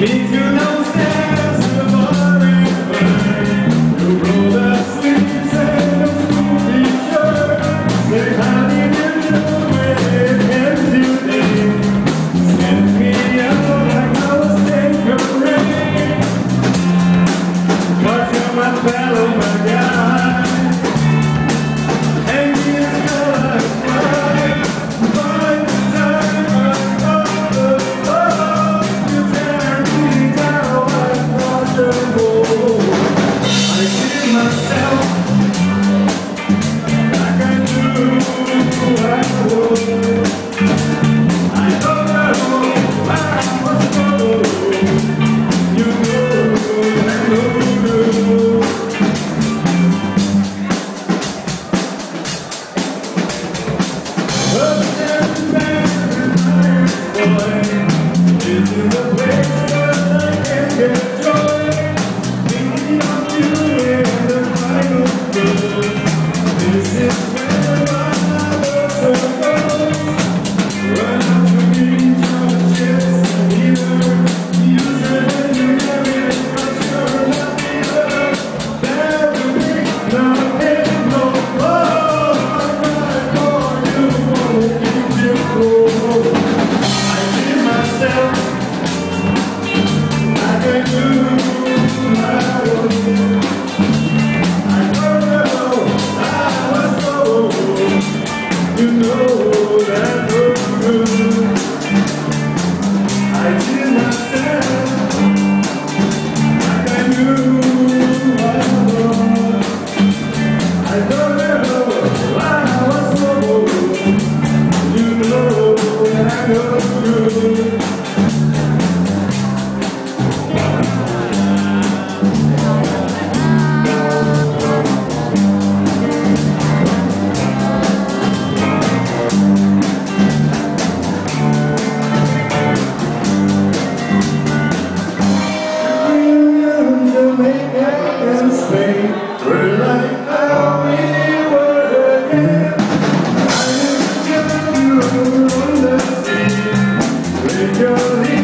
Meet you downstairs in the morning rain. You blow the sleeves and a spooky shirt. Say, how did you do it? Can't you think? Send me out like I was taking rain. 'Cause you're my fellow my guy. And you're gonna cry. By the time I come along, you tear me down like waterfall. I see myself like I do I would. I don't know why I was told. You know I know you. But there's a man boy, this is the place where I can get joy. Thinking of you in the final verse. This is where my love goes. Run out to meet your chest either. You said when you married, but you're not either. There will be nothing no more. I cry for you, won't keep you cool. I see myself like I do I would. I don't know I was told. You know that was true. I see myself like I knew I was. I don't know why I was told. You know that was true. Spain, we're like how we were again. I knew you on the sea with your